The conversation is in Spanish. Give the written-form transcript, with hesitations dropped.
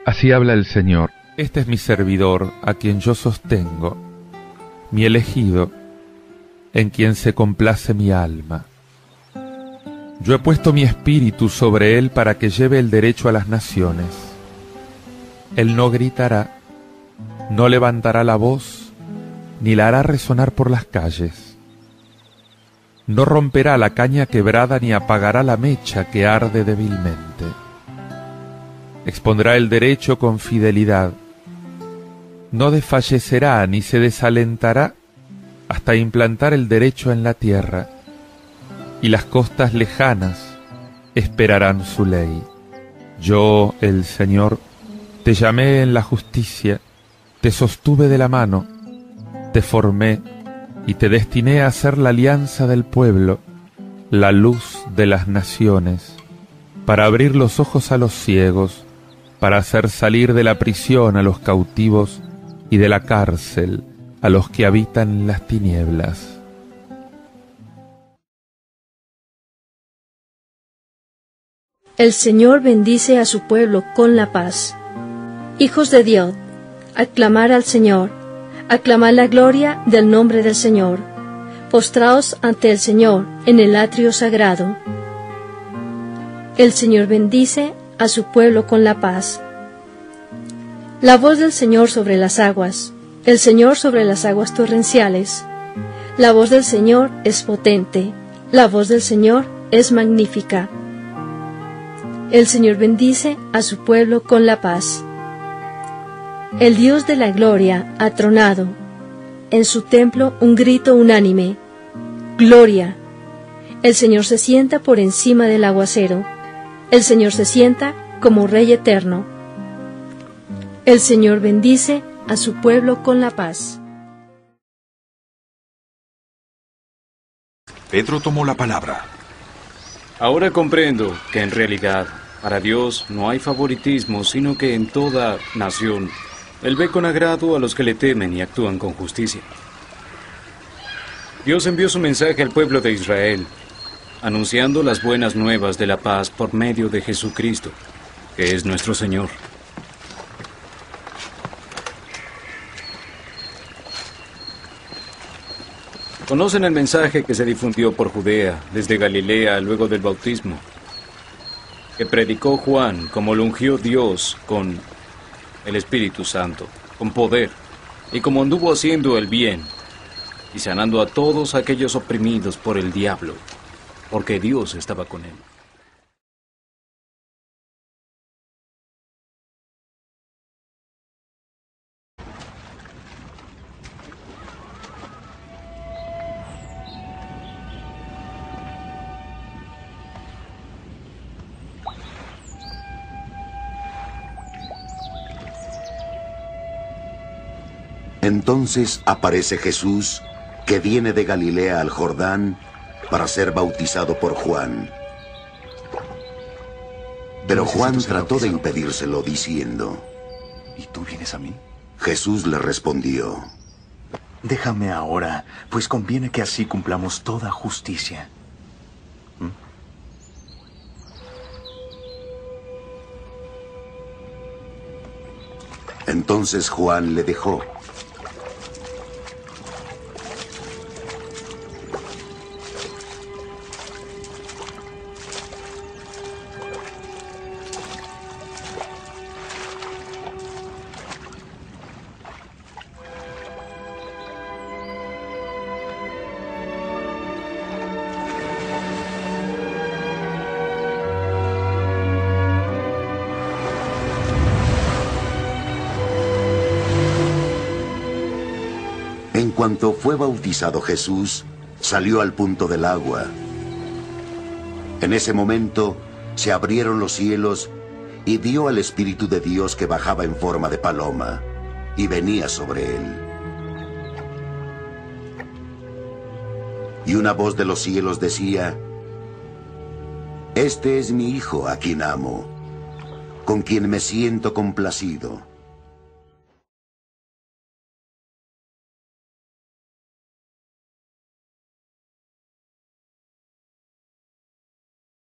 Así habla el Señor. Este es mi servidor, a quien yo sostengo, mi elegido, en quien se complace mi alma. Yo he puesto mi espíritu sobre él para que lleve el derecho a las naciones. Él no gritará, no levantará la voz, ni la hará resonar por las calles. No romperá la caña quebrada ni apagará la mecha que arde débilmente. Expondrá el derecho con fidelidad. No desfallecerá ni se desalentará hasta implantar el derecho en la tierra, y las costas lejanas esperarán su ley. Yo, el Señor, te llamé en la justicia, te sostuve de la mano, te formé y te destiné a ser la alianza del pueblo, la luz de las naciones, para abrir los ojos a los ciegos, para hacer salir de la prisión a los cautivos y de la cárcel a los que habitan en las tinieblas. El Señor bendice a su pueblo con la paz. Hijos de Dios, aclamar al Señor, aclamad la gloria del nombre del Señor. Postraos ante el Señor en el atrio sagrado. El Señor bendice a su pueblo con la paz. La voz del Señor sobre las aguas, el Señor sobre las aguas torrenciales. La voz del Señor es potente, la voz del Señor es magnífica. El Señor bendice a su pueblo con la paz. El Dios de la gloria ha tronado. En su templo un grito unánime. ¡Gloria! El Señor se sienta por encima del aguacero. El Señor se sienta como Rey eterno. El Señor bendice a su pueblo con la paz. Pedro tomó la palabra. Ahora comprendo que en realidad para Dios no hay favoritismo, sino que en toda nación Él ve con agrado a los que le temen y actúan con justicia. Dios envió su mensaje al pueblo de Israel, anunciando las buenas nuevas de la paz por medio de Jesucristo, que es nuestro Señor. Conocen el mensaje que se difundió por Judea, desde Galilea, luego del bautismo, que predicó Juan como lo ungió Dios con el Espíritu Santo, con poder, y como anduvo haciendo el bien, y sanando a todos aquellos oprimidos por el diablo, porque Dios estaba con él. Entonces aparece Jesús, que viene de Galilea al Jordán, para ser bautizado por Juan. Pero Juan trató de impedírselo, diciendo: ¿Y tú vienes a mí? Jesús le respondió: Déjame ahora, pues conviene que así cumplamos toda justicia. Entonces Juan le dejó. En cuanto fue bautizado Jesús, salió al punto del agua. En ese momento se abrieron los cielos y vio al Espíritu de Dios que bajaba en forma de paloma y venía sobre él. Y una voz de los cielos decía: Este es mi Hijo a quien amo, con quien me siento complacido.